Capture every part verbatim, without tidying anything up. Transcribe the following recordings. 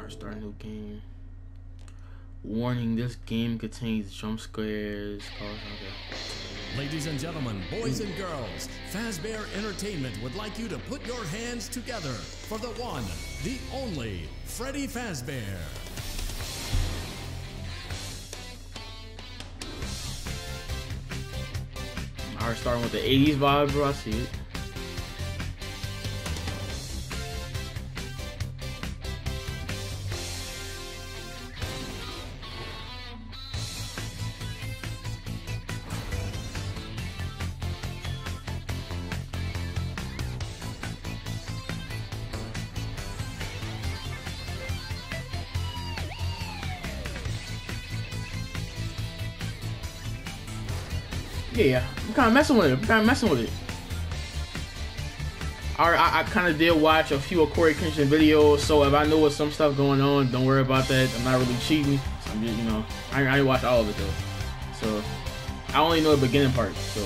Alright, start a new game. Warning, this game contains jump scares. Oh, okay. Ladies and gentlemen, boys and girls, Fazbear Entertainment would like you to put your hands together for the one, the only, Freddy Fazbear. Alright, starting with the eighties vibe, bro. I see it. Yeah, yeah, I'm kind of messing with it. I'm kind of messing with it. I, I, I kind of did watch a few of Corey Christian videos, so if I know what's some stuff going on, don't worry about that. I'm not really cheating. So I'm just, you know, I, I didn't watch all of it though. So I only know the beginning part. So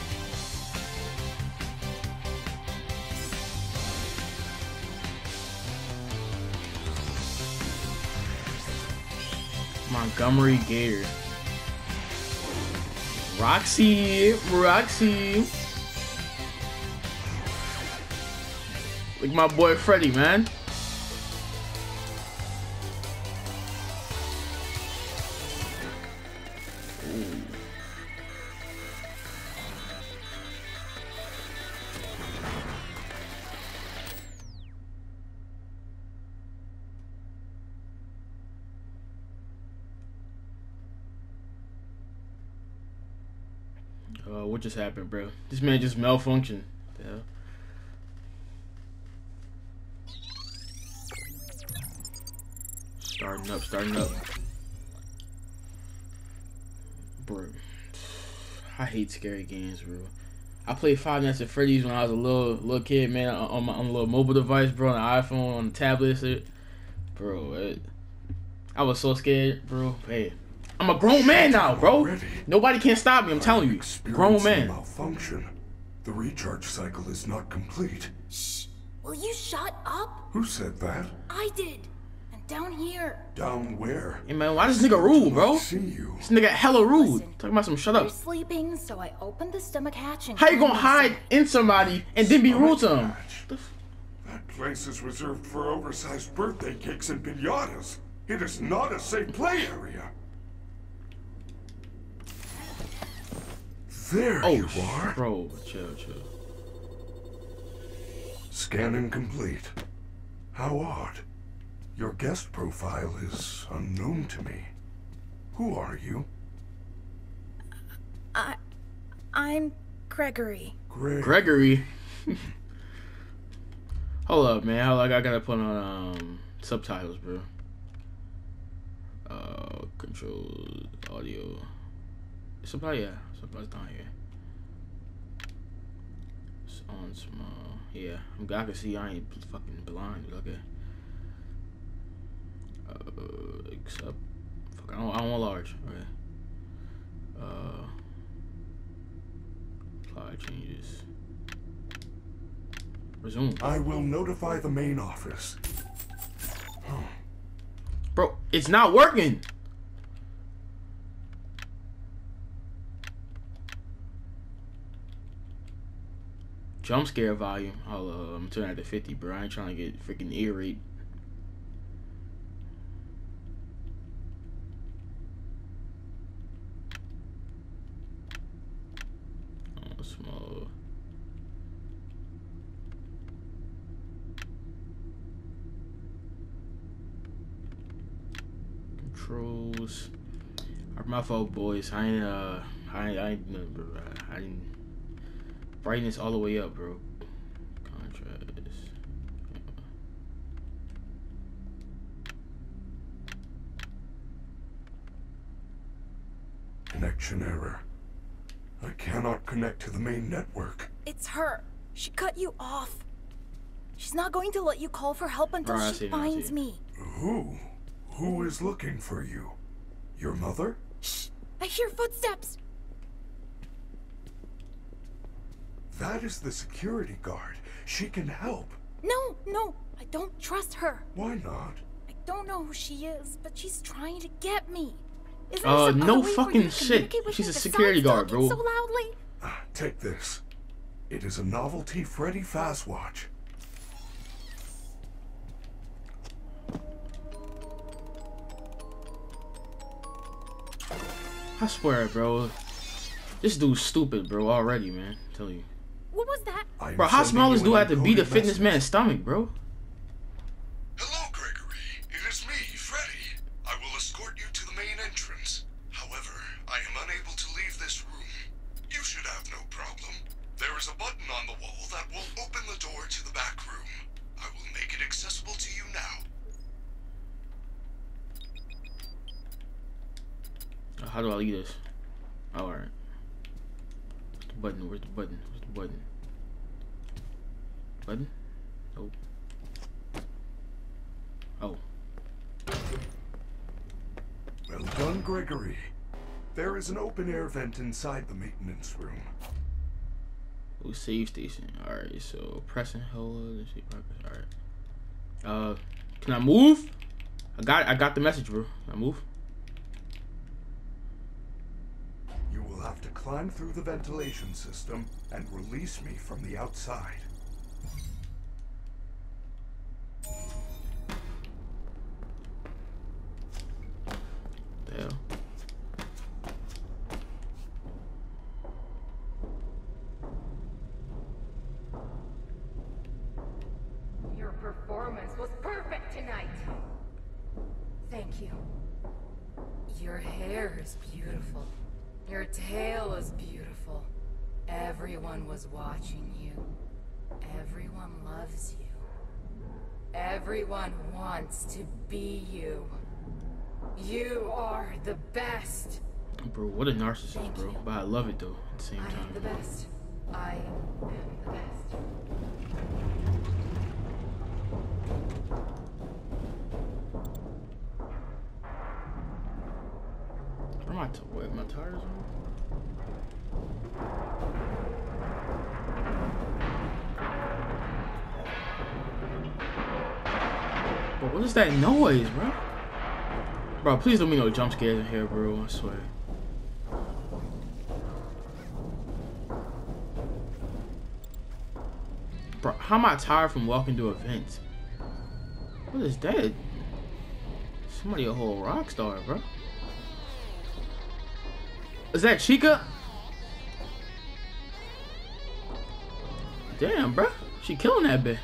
Montgomery Gator. Roxy, Roxy. Like my boy Freddy, man. Ooh. Uh, what just happened, bro? This man just malfunctioned. The hell? Starting up, starting up. Bro, I hate scary games, bro. I played Five Nights at Freddy's when I was a little little kid, man, on my on a little mobile device, bro, on the iPhone, on the tablet, shit. Bro, it, I was so scared, bro. Hey. I'm a grown man now, bro. Already? Nobody can stop me. I'm telling you, grown man. Malfunction. The recharge cycle is not complete. Shh. Will you shut up? Who said that? I did. And down here. Down where? Hey man, why this nigga rude, bro? See you. This nigga hella rude. Listen, Talking about some shut up. You're sleeping, so I opened the stomach hatch and. How you gonna hide in somebody and then be rude to them? That place is reserved for oversized birthday cakes and piñatas. It is not a safe play area. There Oh, you are. bro, chill, chill. Scanning complete. How odd. Your guest profile is unknown to me. Who are you? I. I'm Gregory. Greg. Gregory. Hold up, man. Hold up. I gotta put on um subtitles, bro. Uh, controls, audio. Subtitle, yeah. Subtitles down here. It's on small. Yeah, I'm, I can see I ain't fucking blind. Okay. Uh, except, fuck, I don't, I don't want large. Okay. Uh, apply changes. Resume. I will notify the main office. Huh. Bro, it's not working. Jump scare volume. Hold on, I'm turning it to fifty, bro. I ain't trying to get freaking ear rape. Oh, small. Controls. My fault, boys. I ain't uh, I ain't, I ain't, I didn't. Brightness all the way up, bro. Contrast. Connection error. I cannot connect to the main network. It's her. She cut you off. She's not going to let you call for help until Right, I she see, I finds see. me. Who? Who is looking for you? Your mother? Shh! I hear footsteps. That is the security guard. She can help. No, no, I don't trust her. Why not? I don't know who she is, but she's trying to get me. Is there Uh, some no other way for fucking you to shit. communicate with She's me a besides security guard, talking bro. So loudly? Ah, take this. It is a novelty Freddy Fazwatch. I swear, bro. This dude's stupid, bro, already, man. I tell you. What was that? I am Bro, how sending small you this an dude have to be to encoded fit in this message. man's stomach, bro? Hello, Gregory. It is me, Freddy. I will escort you to the main entrance. However, I am unable to leave this room. You should have no problem. There is a button on the wall that will open the door to the back room. I will make it accessible to you now. Uh, How do I leave this? Oh, alright. Where's the button? Where's the button? Where's the button? Button? Nope. Oh. Well done, Gregory. There is an open-air vent inside the maintenance room. Oh, save station. Alright, so press and hold. Let's see progress. Alright. Uh, can I move? I got I got the message, bro. Can I move? You will have to climb through the ventilation system and release me from the outside. The hell? Your performance was perfect tonight. Thank you. Your hair is beautiful. Your tail is beautiful. Everyone was watching you. Everyone loves you. Everyone wants to be you. You are the best. Bro, what a narcissist, Thank bro. you. But I love it though at the same I am time. the best. I am the best. Where am I? T wait, my tires on? Bro, what is that noise, bro? Bro, please don't be no jump scares in here, bro. I swear. Bro, how am I tired from walking to events? What is that? Somebody a whole rock star, bro. Is that Chica? Damn, bro. She killing that bitch.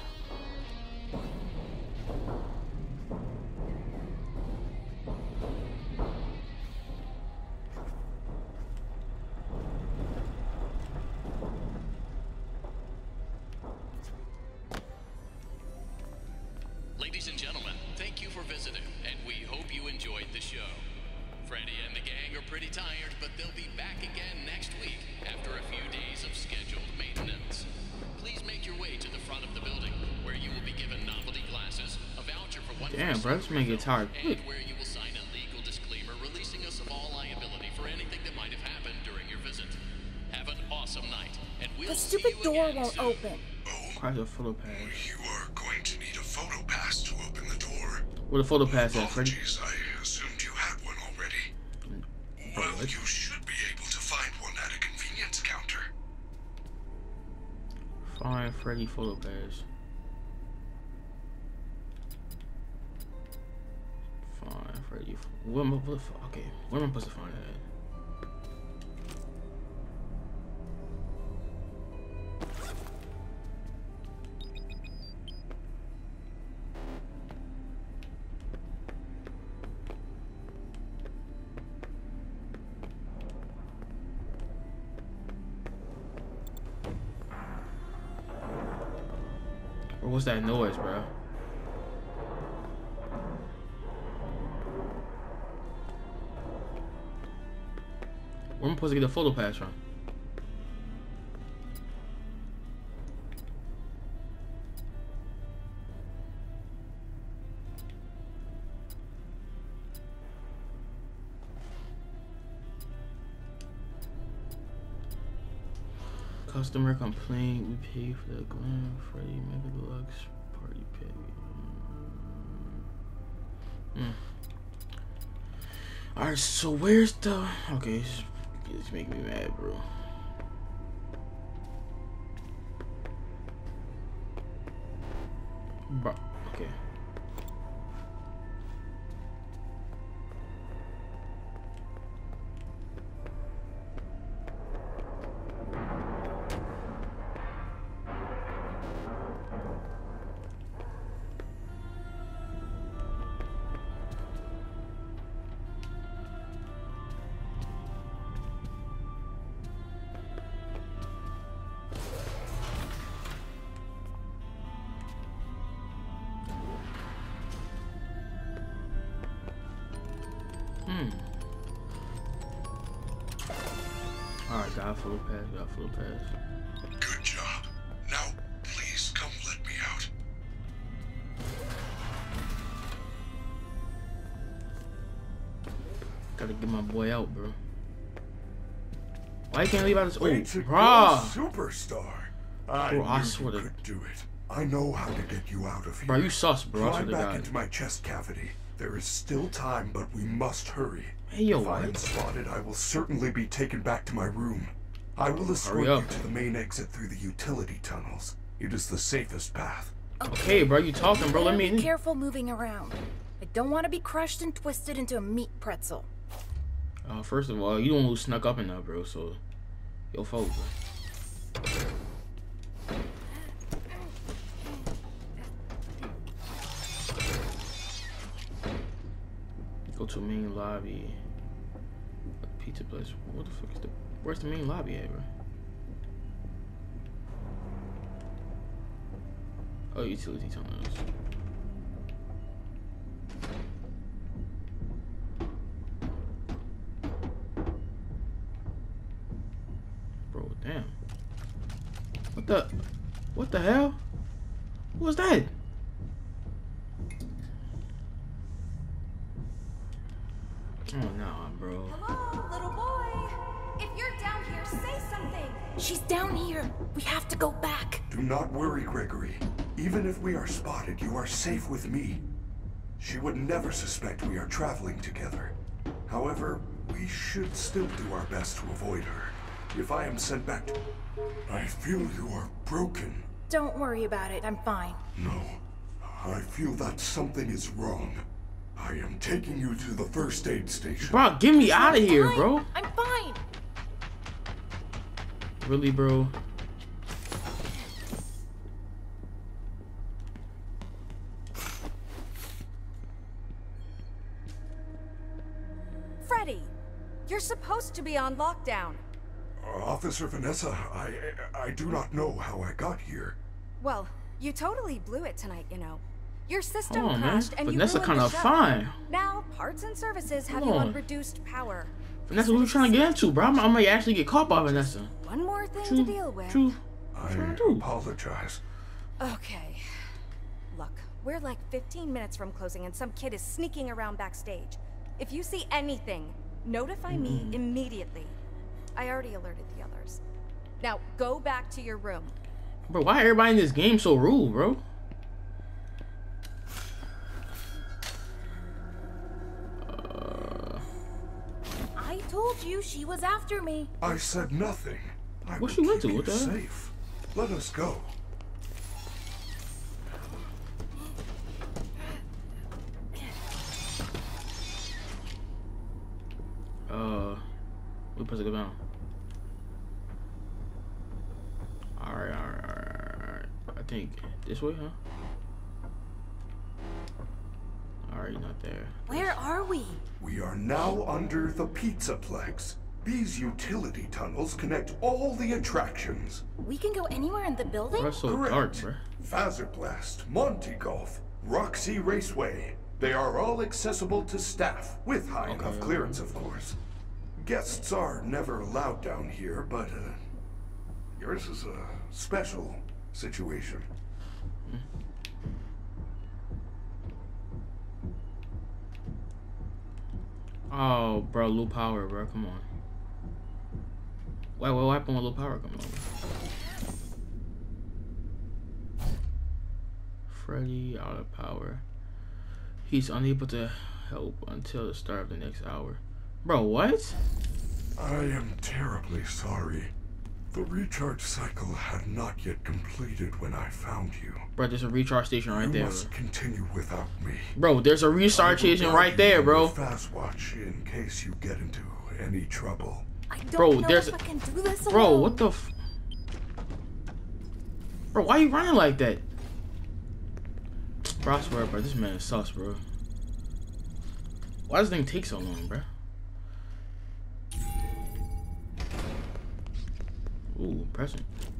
Ladies and gentlemen, thank you for visiting, and we hope you enjoyed the show. Freddy and the gang are pretty tired, but they'll be back again next week after a few days of scheduled maintenance. Please make your way to the front of the building, where you will be given novelty glasses, a voucher for one Damn, bro, this man get tired quick. and where you will sign a legal disclaimer releasing us of all liability for anything that might have happened during your visit. Have an awesome night, and we'll The see stupid you door again won't soon. open. Why is a photo pass? You are going to need a photo pass to open the door. What a photo pass at, Freddy? Apologies, I assumed you had one already. Well, what? you should be able to find one at a convenience counter. Find Freddy photo pass. Find Freddy. What am I? What the fuck? Okay, where am I supposed to find that? Or what's that noise, bro? Where am I supposed to get a photo pass from? Customer complaint. We pay for the Glen Freddy Mega Deluxe party pay. Alright, so where's the... Okay, it's, it's making me mad, bro. Bro, okay. Hmm. Alright, got a full pass, got a full pass. Good job. Now, please come let me out. Gotta get my boy out, bro. Why you can't leave out this? Way Oh, to go, bro. superstar. I Bro, knew I swear you to- could do it. I know how to get you out of here. Bro, you sus, bro. I swear Climb to back God. into my chest cavity. There is still time, but we must hurry. Hey, yo, If I am what? spotted, I will certainly be taken back to my room. I will escort up. you to the main exit through the utility tunnels. It is the safest path. Okay, bro, you talking, bro? Let me Be in. careful moving around. I don't want to be crushed and twisted into a meat pretzel. Uh, first of all, you don't know who snuck up in there, bro. So, yo, fault, bro. Go to main lobby. Pizza place. What the fuck is the? Where's the main lobby at, bro? Oh, utility tunnels. Bro, damn. What the? What the hell? What was that? Oh no, bro. Hello, little boy. If you're down here, say something. She's down here. We have to go back. Do not worry, Gregory. Even if we are spotted, you are safe with me. She would never suspect we are traveling together. However, we should still do our best to avoid her. If I am sent back to... I feel you are broken. Don't worry about it. I'm fine. No. I feel that something is wrong. I am taking you to the first aid station. Bro, get me out of here, Fine. bro. I'm fine. Really, bro? Freddy, you're supposed to be on lockdown. Uh, Officer Vanessa, I, I do not know how I got here. Well, you totally blew it tonight, you know. Your system Hold on, man. crashed and Vanessa you ruined kind the of show. fine. Now, parts and services have Hold you on. on reduced power. Vanessa, what you trying to get into, bro? I'm, I might actually get caught by Vanessa. One more thing True, to deal with. true. I Trying to do. apologize. Okay. Look, we're like fifteen minutes from closing and some kid is sneaking around backstage. If you see anything, notify me immediately. I already alerted the others. Now, go back to your room. Bro, why everybody in this game so rude, bro? Uh, I told you she was after me. I said nothing. I What will she went keep to? you What the hell? safe. Let us go. uh, we supposed to go down. Alright, alright, alright, alright. I think this way, huh? Alright, not there. Where are we? We are now under the Pizzaplex. These utility tunnels connect all the attractions. We can go anywhere in the building? Bro, it's so Correct. dark, bro. Fazerblast, Monte Golf, Roxy Raceway. They are all accessible to staff, with high Okay. enough clearance, of course. Guests are never allowed down here, but uh, yours is a special situation. Oh, bro, low power, bro. Come on. Wait, what happened with low power coming over? Freddy out of power. He's unable to help until the start of the next hour. Bro, what? I am terribly sorry. The recharge cycle had not yet completed when I found you. Bro, there's a recharge station right you there. must Bro. continue without me. Bro, there's a recharge station right there, bro. Fast watch in case you get into any trouble. I don't Bro, know there's if I can do this alone. Bro, what the f Bro, why you running like that? Bro, I swear, bro, this man is sus, bro. Why does this thing take so long, bro? Ooh, present.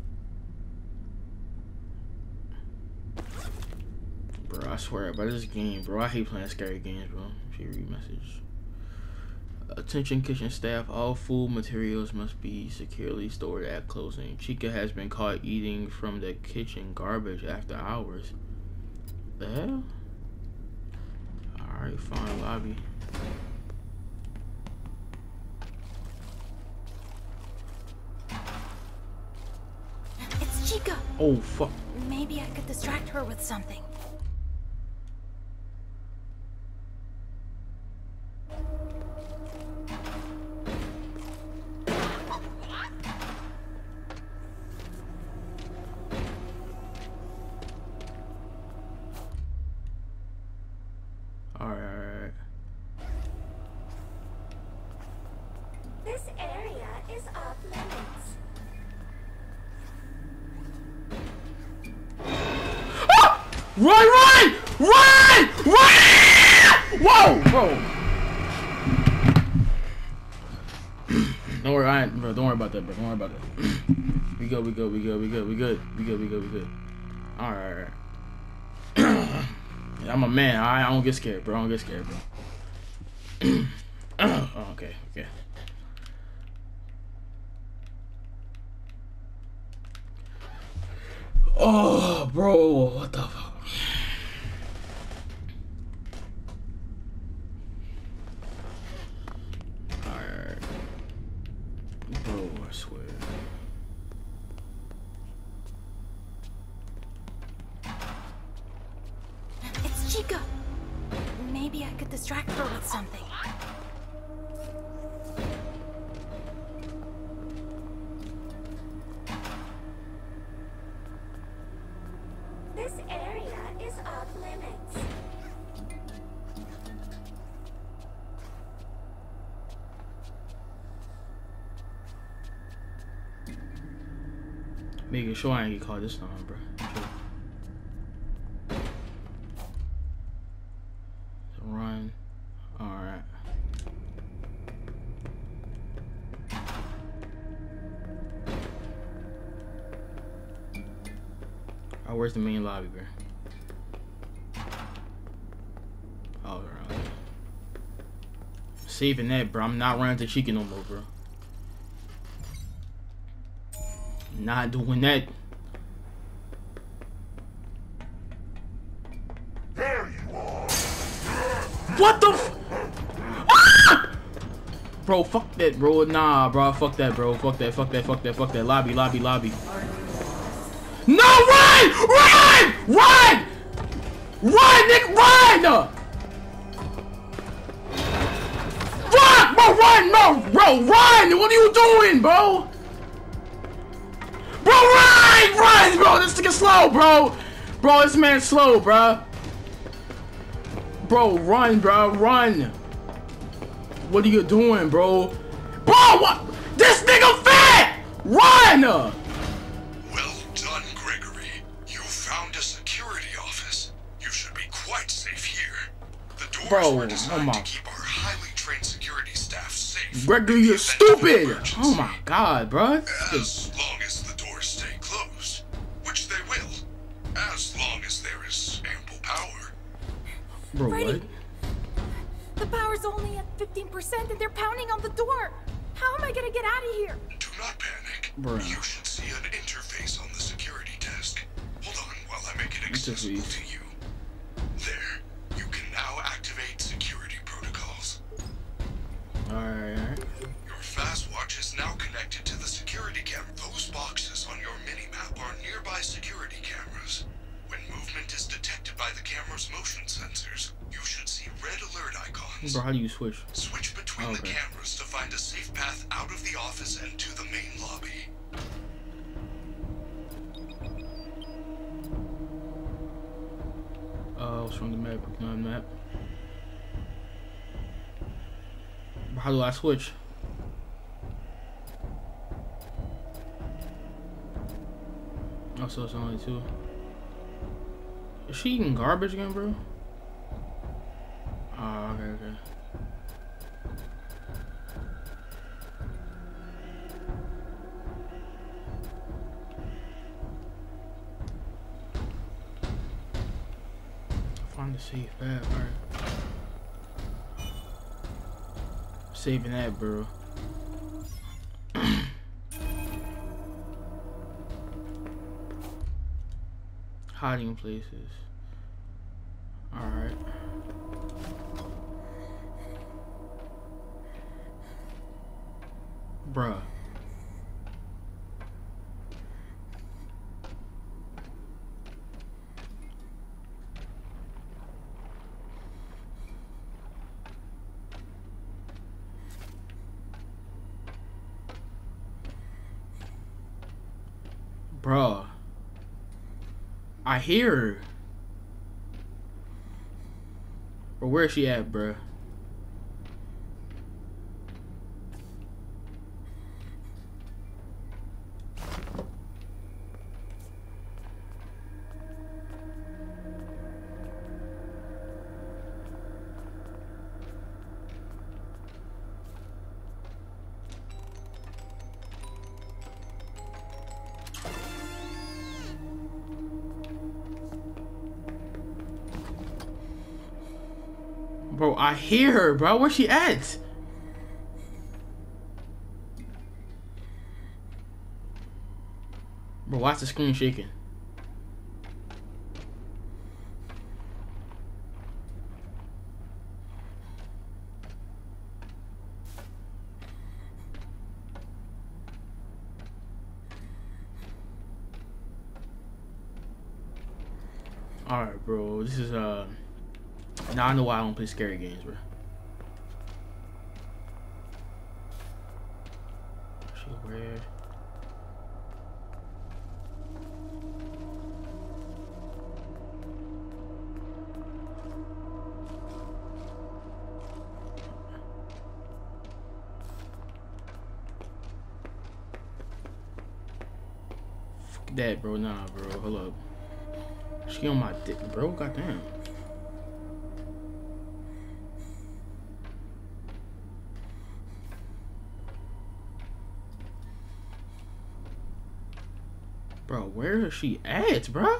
Bro, I swear, bro, this game, bro, I hate playing scary games, bro. She read message. Attention kitchen staff, all food materials must be securely stored at closing. Chica has been caught eating from the kitchen garbage after hours. The hell? Alright, fine, lobby. It's Chica. Oh, fuck. Maybe I could distract her with something. Alright, alright. This area is off limits. Run, run! Run! Run! Whoa, bro. Don't worry, I ain't, bro. Don't worry about that, bro. Don't worry about that. We good, we good, we good, we good, we good, we good, we good, we good. All right, all right. Yeah, I'm a man. All right, I don't get scared, bro. I don't get scared, bro. Oh, okay, okay. Oh, bro, what the fuck? Alright. Bro, I swear. It's Chica. Maybe I could distract her with something. This area is off limits. Making sure I ain't get caught this time, bro. Sure. Run. Alright. Oh, where's the main lobby, bro? Oh, right. Saving that, bro. I'm not running to Chica no more, bro. Not doing that. There you are. What the f- ah! Bro, fuck that, bro. Nah, bro. Fuck that, bro. Fuck that, fuck that, fuck that, fuck that. Lobby, lobby, lobby. No, run! Run! Run! Run, Nick, run! Run! Bro, run! No, bro, run! What are you doing, bro? Bro, run! Run, bro! This nigga slow, bro! Bro, this man's slow, bro. Bro, run, bro, run. What are you doing, bro? Bro, what? This nigga fat! Run! Well done, Gregory. You found a security office. You should be quite safe here. The doors Bro, were designed oh my- to keep our highly trained security staff safe. Gregory, in the you're event of stupid! emergency. Oh my god, bro. As long as the doors stay closed, which they will. As long as there is ample power. Bro, Freddy. what? The power's only at fifteen percent and they're pounding on the door. How am I gonna get out of here? Do not panic. Bruh. You should see an interface on the security desk. Hold on while I make it accessible Interface. to you. There. You can now activate security protocols. Alright, alright. Your fast watch is now connected to the security camera. Those boxes on your mini-map are nearby security cameras. When movement is detected by by the camera's motion sensors, you should see red alert icons. Bro, how do you switch? Switch between Okay. the cameras to find a safe path out of the office and to the main lobby. Uh, what's from the map? Clicking on the map. Bro, how do I switch? Oh, so it's only two. Is she eating garbage again, bro? Oh, okay, okay. Find the safe path, alright. Saving that, bro. Hiding places. Alright. Bruh. Bruh. I hear her. But where is she at, bruh? Bro, I hear her, bro. Where's she at? Bro, why's the screen shaking? Alright, bro. This is, uh... Now I know why I don't play scary games, bro. She weird. Fuck that, bro. Nah, bro. Hold up. She on my dick, bro. Goddamn. Bro, where is she at, bro?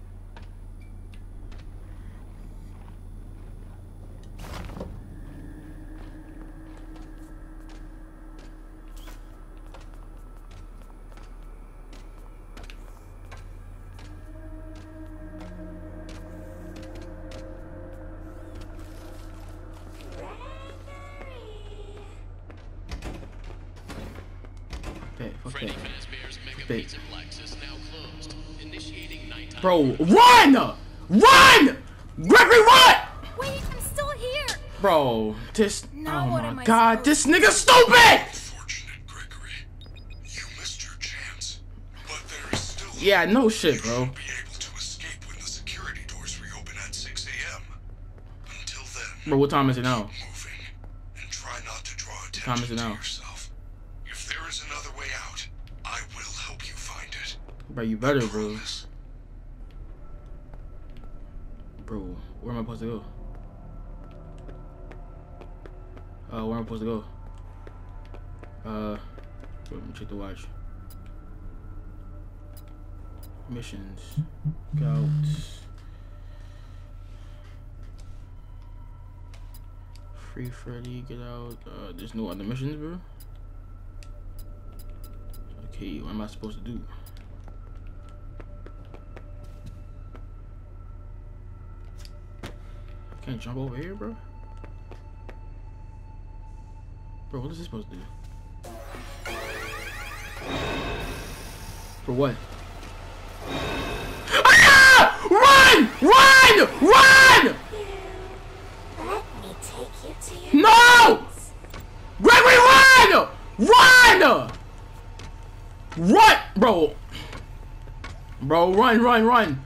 Fuck that, fuck Freddy that. Fazbear's Mega Fuck that. Pizzaplex is now closed. Initiating nighttime. Bro, run! Run! Gregory, run! Wait, I'm still here. Bro, this. Now oh what my am I god, this supposed nigga stupid! Unfortunate, Gregory. You missed your chance. But there is still hope. Yeah, no shit, You bro. should be able to escape when the security doors reopen at six A M Until then, Bro, what time is it now? moving and try not to draw time is attention it to now? yourself. If there is another way out, I will help you find it. Bro, you better, bro. Promise. Bro, where am I supposed to go? Uh, where am I supposed to go? Uh, let me check the watch. Missions. Scouts. Free Freddy, get out. Uh, there's no other missions, bro. Okay, what am I supposed to do? I can't jump over here, bro. Bro, what is this supposed to do? For what? Ah! Run! Run! bro. Bro, run, run, run.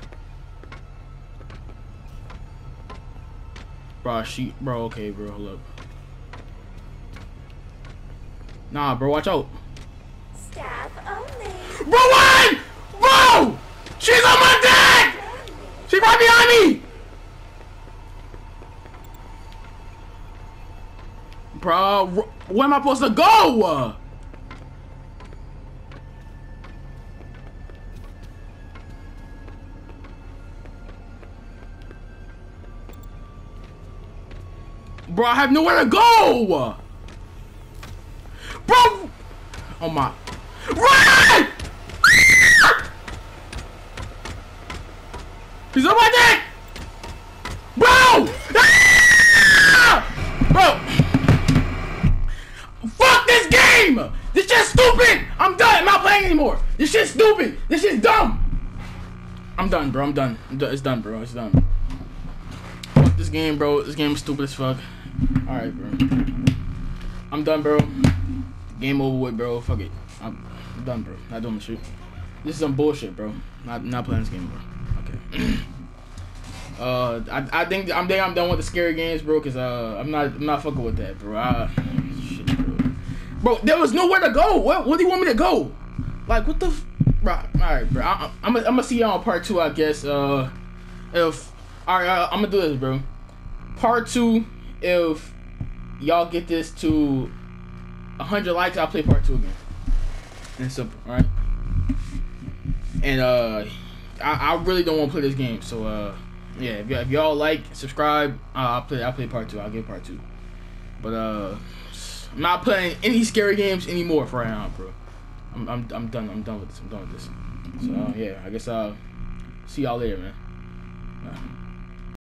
Bro, she, bro, okay, bro, hold up. Nah, bro, watch out. Staff only. Bro, run! Bro! She's on my deck! She's right behind me! Bro, where am I supposed to go? Bro, I have nowhere to go! Bro! Oh my. Run! He's on my dick! Bro! Ah! Bro! Fuck this game! This shit's stupid! I'm done. I'm not playing anymore. This shit's stupid. This shit's dumb. I'm done, bro. I'm done. I'm done. It's done, bro. It's done. Fuck this game, bro. This game is stupid as fuck. Alright, bro. I'm done, bro. Game over with, bro. Fuck it. I'm, I'm done, bro. Not doing the shit. This is some bullshit, bro. Not not playing this game, bro. Okay. uh, I I think I'm think I'm done with the scary games, bro. Cause uh, I'm not I'm not fucking with that, bro. I, shit, bro. Bro, there was nowhere to go. What what do you want me to go? Like what the? F bro, all right, bro. I, I'm I'm gonna see y'all on part two, I guess. Uh, if all right, uh, I'm gonna do this, bro. Part two. If y'all get this to one hundred likes, I'll play part two again. And it's simple, alright? And uh, I, I really don't want to play this game, so uh, yeah. If y'all like, subscribe, uh, I'll play. I'll play part two. I'll get part two. But uh, I'm not playing any scary games anymore for right now, bro. I'm I'm I'm done. I'm done with this. I'm done with this. So uh, yeah, I guess I'll see y'all later, man. Bye.